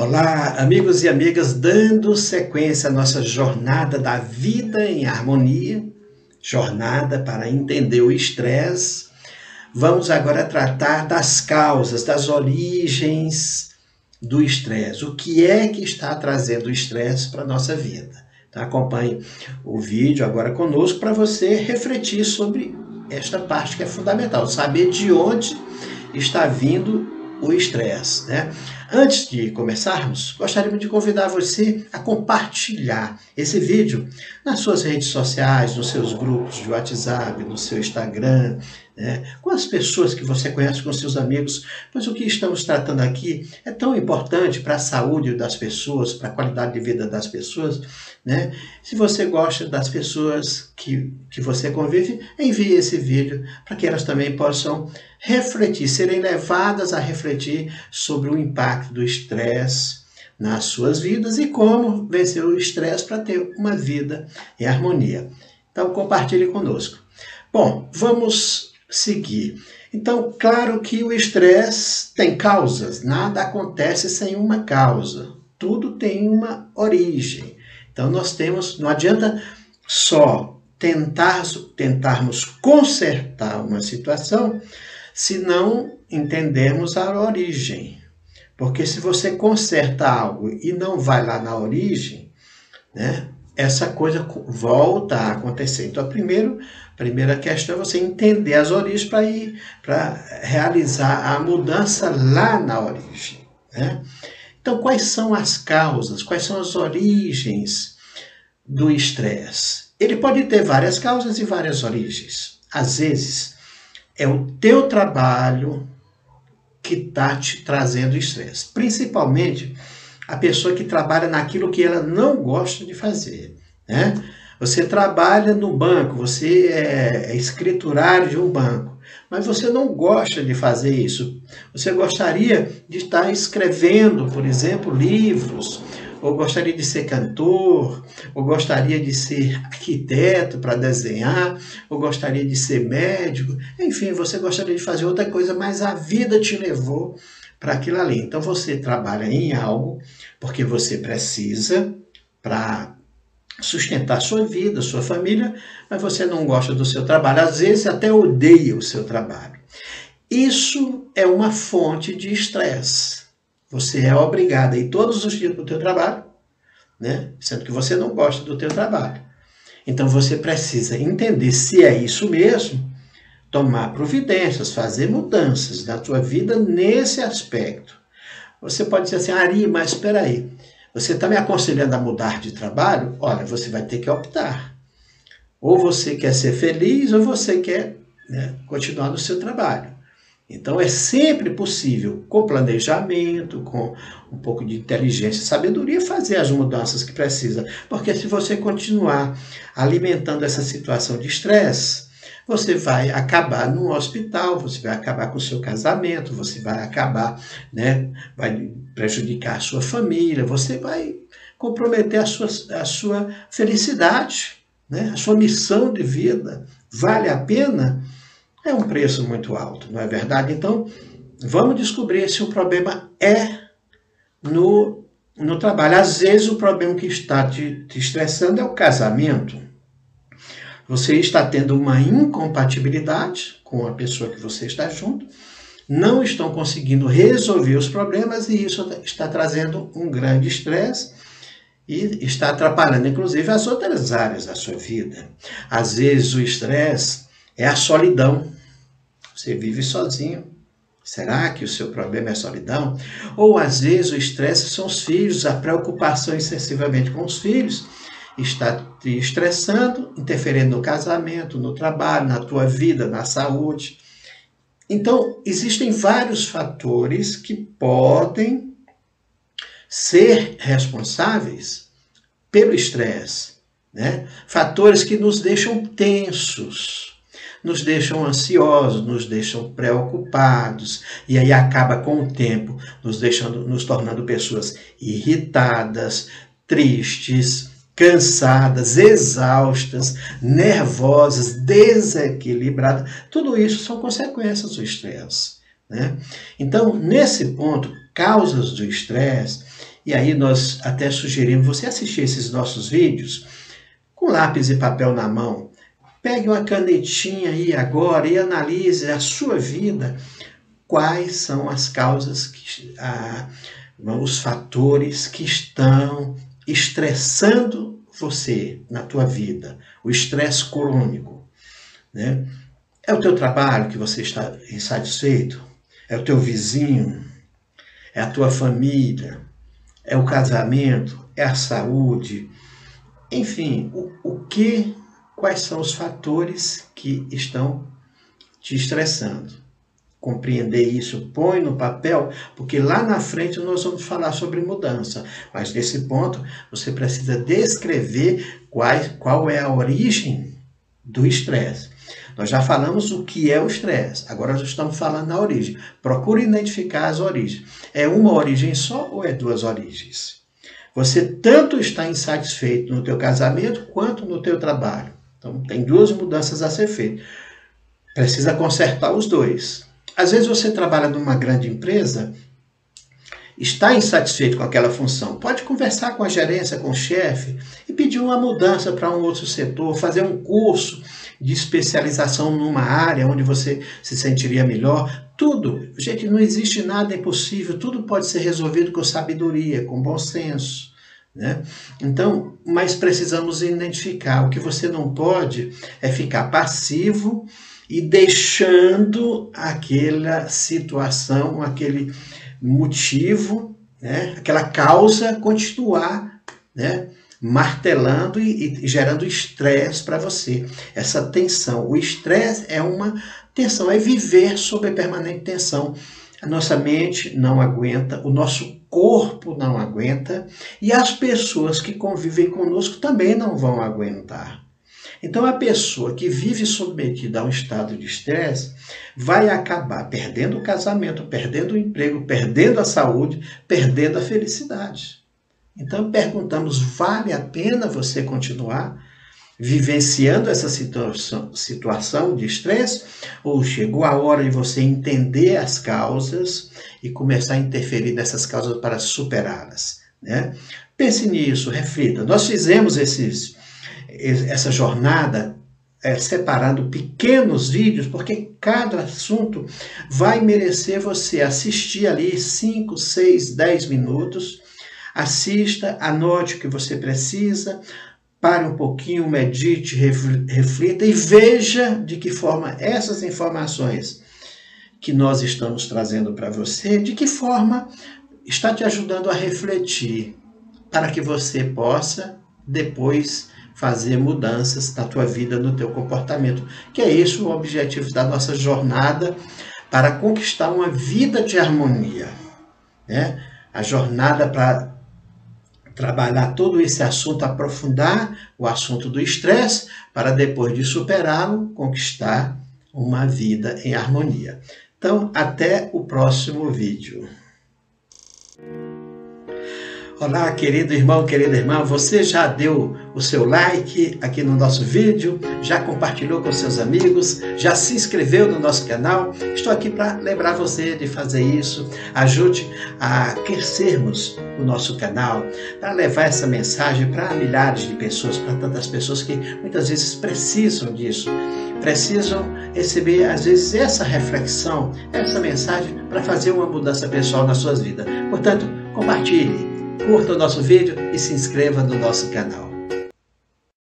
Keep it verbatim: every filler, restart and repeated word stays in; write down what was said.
Olá, amigos e amigas, dando sequência à nossa jornada da vida em harmonia, jornada para entender o estresse. Vamos agora tratar das causas, das origens do estresse. O que é que está trazendo o estresse para a nossa vida? Então, acompanhe o vídeo agora conosco para você refletir sobre esta parte que é fundamental, saber de onde está vindo o estresse, né? Antes de começarmos, gostaria de convidar você a compartilhar esse vídeo nas suas redes sociais, nos seus grupos de WhatsApp, no seu Instagram, né? Com as pessoas que você conhece, com seus amigos, pois o que estamos tratando aqui é tão importante para a saúde das pessoas, para a qualidade de vida das pessoas, né? Se você gosta das pessoas que, que você convive, envie esse vídeo para que elas também possam refletir, serem levadas a refletir sobre o impacto do estresse nas suas vidas e como vencer o estresse para ter uma vida em harmonia. Então, compartilhe conosco. Bom, vamos seguir. Então, claro que o estresse tem causas, nada acontece sem uma causa, tudo tem uma origem. Então, nós temos, não adianta só tentar, tentarmos consertar uma situação se não entendermos a origem. Porque se você conserta algo e não vai lá na origem, né, essa coisa volta a acontecer. Então, a primeiro, primeira questão é você entender as origens para ir para realizar a mudança lá na origem, né? Então, quais são as causas, quais são as origens do estresse? Ele pode ter várias causas e várias origens. Às vezes, é o teu trabalho que está te trazendo estresse. Principalmente a pessoa que trabalha naquilo que ela não gosta de fazer, né? Você trabalha no banco, você é escriturário de um banco, mas você não gosta de fazer isso. Você gostaria de estar escrevendo, por exemplo, livros, ou gostaria de ser cantor, ou gostaria de ser arquiteto para desenhar, ou gostaria de ser médico, enfim, você gostaria de fazer outra coisa, mas a vida te levou para aquilo ali. Então você trabalha em algo porque você precisa para sustentar sua vida, sua família, mas você não gosta do seu trabalho, às vezes até odeia o seu trabalho. Isso é uma fonte de estresse. Você é obrigado a ir todos os dias para o teu trabalho, né? Sendo que você não gosta do teu trabalho. Então você precisa entender se é isso mesmo, tomar providências, fazer mudanças na tua vida nesse aspecto. Você pode dizer assim, Ari, mas espera aí, você está me aconselhando a mudar de trabalho? Olha, você vai ter que optar. Ou você quer ser feliz, ou você quer, né, continuar no seu trabalho. Então é sempre possível, com planejamento, com um pouco de inteligência e sabedoria, fazer as mudanças que precisa. Porque se você continuar alimentando essa situação de estresse, você vai acabar no hospital, você vai acabar com o seu casamento, você vai acabar, né, vai prejudicar a sua família, você vai comprometer a sua, a sua felicidade, né, a sua missão de vida. Vale a pena? É um preço muito alto, não é verdade? Então, vamos descobrir se o problema é no, no trabalho. Às vezes, o problema que está te, te estressando é o casamento. Você está tendo uma incompatibilidade com a pessoa que você está junto, não estão conseguindo resolver os problemas e isso está trazendo um grande estresse e está atrapalhando, inclusive, as outras áreas da sua vida. Às vezes, o estresse é a solidão. Você vive sozinho. Será que o seu problema é a solidão? Ou, às vezes, o estresse são os filhos, a preocupação excessivamente com os filhos está te estressando, interferindo no casamento, no trabalho, na tua vida, na saúde. Então, existem vários fatores que podem ser responsáveis pelo estresse, né? Fatores que nos deixam tensos, nos deixam ansiosos, nos deixam preocupados, e aí acaba com o tempo nos deixando, nos tornando pessoas irritadas, tristes, cansadas, exaustas, nervosas, desequilibradas. Tudo isso são consequências do estresse, né? Então, nesse ponto, causas do estresse, E aí nós até sugerimos você assistir esses nossos vídeos com lápis e papel na mão. Pegue uma canetinha aí agora e analise a sua vida. Quais são as causas, que, a, os fatores que estão estressando você na tua vida? O estresse crônico, né? É o teu trabalho que você está insatisfeito? É o teu vizinho? É a tua família? É o casamento? É a saúde? Enfim, o, o que, quais são os fatores que estão te estressando? Compreender isso, põe no papel, porque lá na frente nós vamos falar sobre mudança. Mas nesse ponto, você precisa descrever qual, qual é a origem do estresse. Nós já falamos o que é o estresse, agora nós estamos falando da origem. Procure identificar as origens. É uma origem só ou é duas origens? Você tanto está insatisfeito no teu casamento quanto no teu trabalho. Então, tem duas mudanças a ser feitas. Precisa consertar os dois. Às vezes você trabalha numa grande empresa, está insatisfeito com aquela função. Pode conversar com a gerência, com o chefe e pedir uma mudança para um outro setor, fazer um curso de especialização numa área onde você se sentiria melhor. Tudo. Gente, não existe nada impossível, tudo pode ser resolvido com sabedoria, com bom senso, né? Então, mas precisamos identificar. O que você não pode é ficar passivo e deixando aquela situação, aquele motivo, né? Aquela causa continuar, né? Martelando e, e gerando estresse para você. Essa tensão. O estresse é uma tensão, é viver sob permanente tensão. A nossa mente não aguenta, o nosso corpo não aguenta e as pessoas que convivem conosco também não vão aguentar. Então, a pessoa que vive submetida a um estado de estresse vai acabar perdendo o casamento, perdendo o emprego, perdendo a saúde, perdendo a felicidade. Então, perguntamos, vale a pena você continuar vivenciando essa situação, situação de estresse? Ou chegou a hora de você entender as causas e começar a interferir nessas causas para superá-las, né? Pense nisso, reflita. Nós fizemos esses, essa jornada é, separando pequenos vídeos, porque cada assunto vai merecer você assistir ali cinco, seis, dez minutos. Assista, anote o que você precisa, pare um pouquinho, medite, reflita e veja de que forma essas informações que nós estamos trazendo para você, de que forma está te ajudando a refletir, para que você possa depois fazer mudanças na tua vida, no teu comportamento, que é isso o objetivo da nossa jornada para conquistar uma vida de harmonia, né? A jornada para trabalhar todo esse assunto, aprofundar o assunto do estresse, para depois de superá-lo, conquistar uma vida em harmonia. Então, até o próximo vídeo. Olá, querido irmão, querida irmã, você já deu o seu like aqui no nosso vídeo, já compartilhou com seus amigos, já se inscreveu no nosso canal? Estou aqui para lembrar você de fazer isso. Ajude a crescermos o nosso canal, para levar essa mensagem para milhares de pessoas, para tantas pessoas que muitas vezes precisam disso, precisam receber às vezes essa reflexão, essa mensagem para fazer uma mudança pessoal nas suas vidas. Portanto, compartilhe, curta o nosso vídeo e se inscreva no nosso canal.